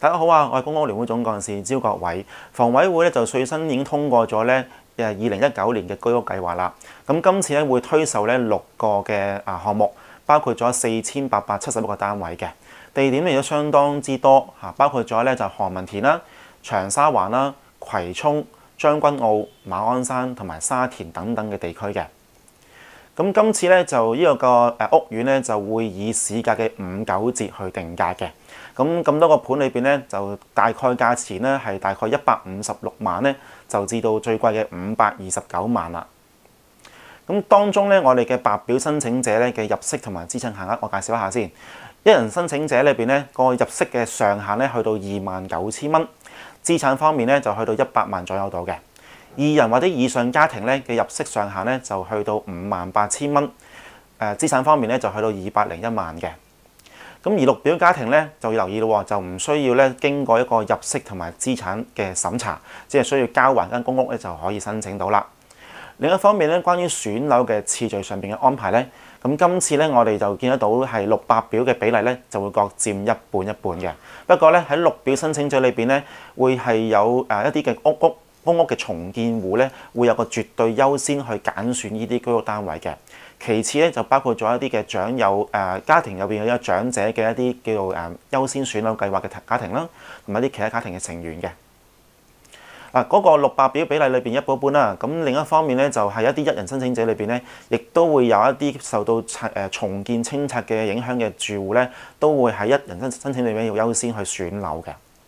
大家好啊，我係公屋聯會總幹事招國偉。房委會咧就最新已經通過咗咧2019年嘅居屋計劃啦。咁今次咧會推售咧6個嘅項目，包括咗4871個單位嘅地點亦都相當之多嚇，包括咗咧就何文田啦、長沙灣啦、葵涌、將軍澳、馬鞍山同埋沙田等等嘅地區嘅。咁今次咧就呢個屋苑咧就會以市價嘅5.9折去定價嘅。咁多個盤裏邊咧就大概價錢咧係大概156萬咧，就至到最貴嘅529萬啦。咁當中咧我哋嘅白表申請者咧嘅入息同埋資產限額，我介紹一下先。一人申請者裏邊咧個入息嘅上限咧去到29,000蚊，資產方面咧就去到100萬左右度嘅。2人或者以上家庭咧嘅入息上限咧就去到58,000蚊，資產方面咧就去到201萬嘅。咁而綠表家庭咧就要留意咯，就唔需要咧經過一個入息同埋資產嘅審查，只係需要交還間公屋咧就可以申請到啦。另一方面咧，關於選樓嘅次序上邊嘅安排咧，咁今次咧我哋就見得到係綠白表嘅比例咧就會各佔一半一半嘅。不過咧喺綠表申請者裏邊咧會係有一啲嘅公屋嘅重建戶咧會有個絕對優先去揀選呢啲居屋單位嘅。其次咧就包括咗一啲嘅長幼家庭入邊有長者嘅一啲叫做優先選樓計劃嘅家庭啦，同埋一啲其他家庭嘅成員嘅。嗰個綠白表比例裏邊一半一半啦。咁另一方面咧就係一啲一人申請者裏邊咧，亦都會有一啲受到重建清拆嘅影響嘅住戶咧，都會喺一人申請裏邊要優先去選樓嘅。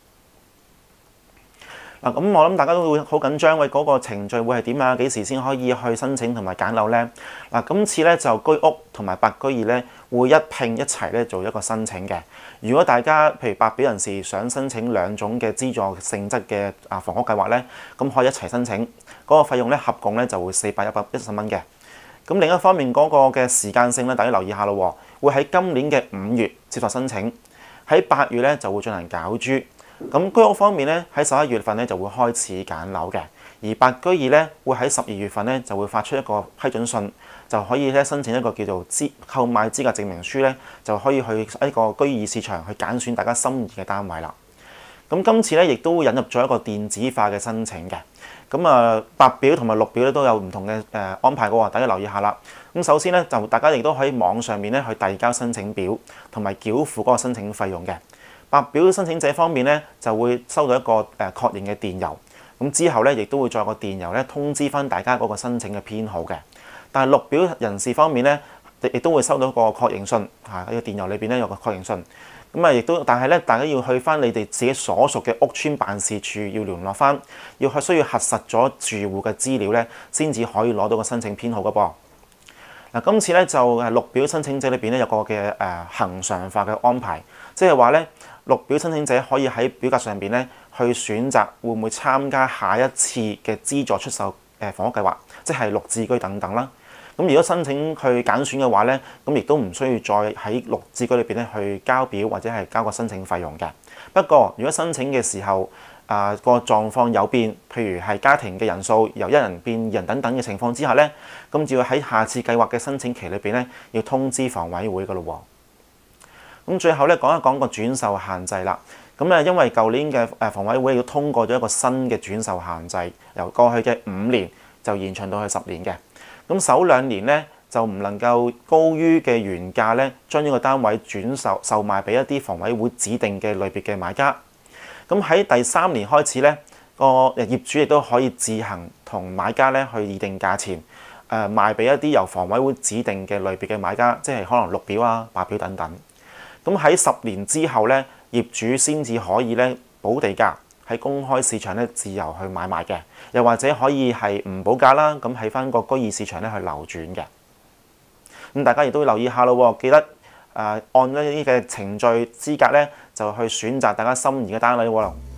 咁我諗大家都會好緊張，嗰個程序會係點啊？幾時先可以去申請同埋揀樓呢？今次咧就居屋同埋白居二咧會一併一齊咧做一個申請嘅。如果大家譬如白表人士想申請兩種嘅資助性質嘅房屋計劃咧，咁可以一齊申請，嗰個費用咧合共咧就會410蚊嘅。咁另一方面嗰個嘅時間性咧，大家留意下咯，會喺今年嘅5月接受申請，喺8月咧就會進行攪珠。咁居屋方面咧，喺11月份咧就會開始揀樓嘅，而白居二咧會喺12月份咧就會發出一個批准信，就可以咧申請一個叫做購買資格證明書咧，就可以去一個居二市場去揀選大家心儀嘅單位啦。咁今次咧亦都引入咗一個電子化嘅申請嘅。咁白表同埋綠表咧都有唔同嘅安排嘅喎，大家留意下啦。咁首先咧就大家亦都喺網上面咧去遞交申請表同埋繳付嗰個申請費用嘅。白表申請者方面咧就會收到一個確認嘅電郵，咁之後咧亦都會再有個電郵咧通知翻大家嗰個申請嘅編號嘅。但係綠表人士方面咧，亦都會收到一個確認信喺個電郵裏邊咧有個確認信。但係咧大家要去翻你哋自己所屬嘅屋邨辦事處要聯絡翻，需要核實咗住戶嘅資料咧，先至可以攞到個申請編號嘅噃。今次咧就綠表申請者裏邊咧有個嘅恆常化嘅安排，即係話咧。綠表申請者可以喺表格上邊咧去選擇會唔會參加下一次嘅資助出售房屋計劃，即係綠置居等等啦。咁如果申請去揀選嘅話咧，咁亦都唔需要再喺綠置居裏邊咧去交表或者係交個申請費用嘅。不過如果申請嘅時候個狀況有變，譬如係家庭嘅人數由1人變2人等等嘅情況之下咧，咁就要喺下次計劃嘅申請期裏邊咧要通知房委會噶咯喎。咁最後咧講一講個轉售限制啦。因為舊年嘅房委會要通過咗一個新嘅轉售限制，由過去嘅5年就延長到去10年嘅。咁首2年咧就唔能夠高於嘅原價咧，將呢個單位售賣俾一啲房委會指定嘅類別嘅買家。咁喺第3年開始咧，個業主亦都可以自行同買家咧去議定價錢，賣俾一啲由房委會指定嘅類別嘅買家，即係可能綠表啊、白表等等。咁喺10年之後咧，業主先至可以咧補地價喺公開市場咧自由去買賣嘅，又或者可以係唔補價啦，咁喺翻個居二市場咧去流轉嘅。咁大家亦都要留意下咯，記得按呢啲嘅程序資格咧就去選擇大家心儀嘅單位喎。